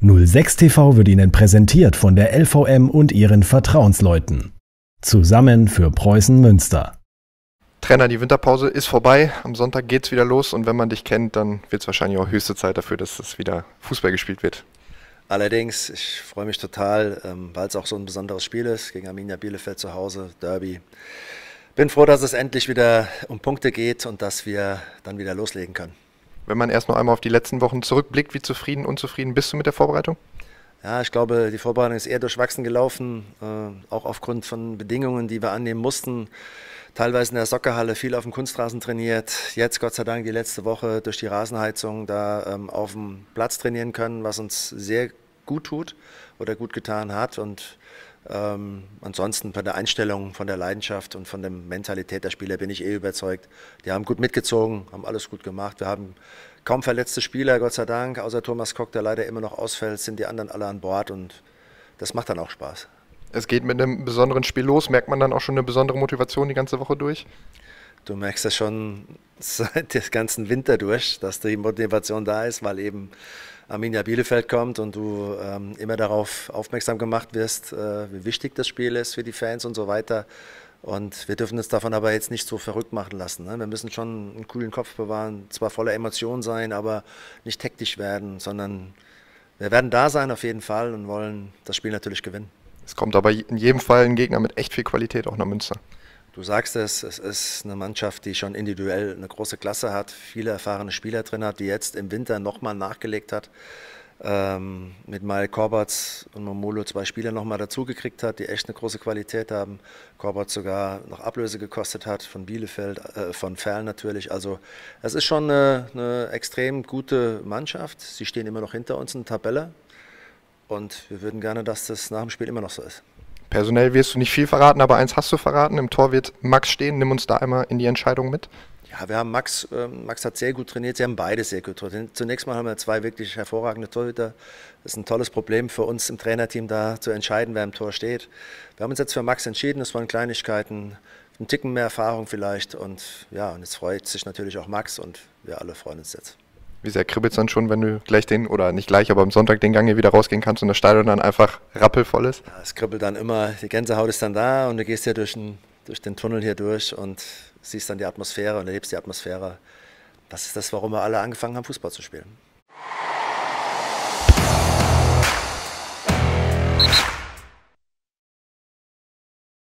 06 TV wird Ihnen präsentiert von der LVM und ihren Vertrauensleuten. Zusammen für Preußen Münster. Trainer, die Winterpause ist vorbei. Am Sonntag geht's wieder los und wenn man dich kennt, dann wird es wahrscheinlich auch höchste Zeit dafür, dass es wieder Fußball gespielt wird. Allerdings, ich freue mich total, weil es auch so ein besonderes Spiel ist, gegen Arminia Bielefeld zu Hause, Derby. Bin froh, dass es endlich wieder um Punkte geht und dass wir dann wieder loslegen können. Wenn man erst noch einmal auf die letzten Wochen zurückblickt, wie zufrieden, unzufrieden bist du mit der Vorbereitung? Ja, ich glaube, die Vorbereitung ist eher durchwachsen gelaufen, auch aufgrund von Bedingungen, die wir annehmen mussten. Teilweise in der Soccerhalle, viel auf dem Kunstrasen trainiert. Jetzt, Gott sei Dank, die letzte Woche durch die Rasenheizung da auf dem Platz trainieren können, was uns sehr gut tut oder gut getan hat. Und ansonsten von der Einstellung, von der Leidenschaft und von der Mentalität der Spieler bin ich überzeugt. Die haben gut mitgezogen, haben alles gut gemacht. Wir haben kaum verletzte Spieler, Gott sei Dank, außer Thomas Koch, der leider immer noch ausfällt, sind die anderen alle an Bord und das macht dann auch Spaß. Es geht mit einem besonderen Spiel los. Merkt man dann auch schon eine besondere Motivation die ganze Woche durch? Du merkst ja schon seit dem ganzen Winter durch, dass die Motivation da ist, weil eben Arminia Bielefeld kommt und du immer darauf aufmerksam gemacht wirst, wie wichtig das Spiel ist für die Fans und so weiter. Und wir dürfen uns davon aber jetzt nicht so verrückt machen lassen. Ne? Wir müssen schon einen coolen Kopf bewahren, zwar voller Emotionen sein, aber nicht hektisch werden, sondern wir werden da sein auf jeden Fall und wollen das Spiel natürlich gewinnen. Es kommt aber in jedem Fall ein Gegner mit echt viel Qualität auch nach Münster. Du sagst es ist eine Mannschaft, die schon individuell eine große Klasse hat, viele erfahrene Spieler drin hat, die jetzt im Winter nochmal nachgelegt hat, mit Mael Korbatz und Momolo 2 Spieler nochmal dazugekriegt hat, die echt eine große Qualität haben. Korbatz sogar noch Ablöse gekostet hat von Bielefeld, von Verl natürlich. Also es ist schon eine extrem gute Mannschaft. Sie stehen immer noch hinter uns in der Tabelle und wir würden gerne, dass das nach dem Spiel immer noch so ist. Personell wirst du nicht viel verraten, aber eins hast du verraten. Im Tor wird Max stehen. Nimm uns da einmal in die Entscheidung mit. Ja, wir haben Max hat sehr gut trainiert. Sie haben beide sehr gut trainiert. Zunächst mal haben wir 2 wirklich hervorragende Torhüter. Das ist ein tolles Problem für uns im Trainerteam, da zu entscheiden, wer im Tor steht. Wir haben uns jetzt für Max entschieden. Das waren Kleinigkeiten, ein Ticken mehr Erfahrung vielleicht. Und ja, und jetzt freut sich natürlich auch Max und wir alle freuen uns jetzt. Wie sehr kribbelt es dann schon, wenn du gleich oder nicht gleich, aber am Sonntag den Gang hier wieder rausgehen kannst und das Stadion dann einfach rappelvoll ist? Ja, es kribbelt dann immer, die Gänsehaut ist dann da und du gehst ja durch den Tunnel hier durch und siehst dann die Atmosphäre und erlebst die Atmosphäre. Das ist das, warum wir alle angefangen haben, Fußball zu spielen.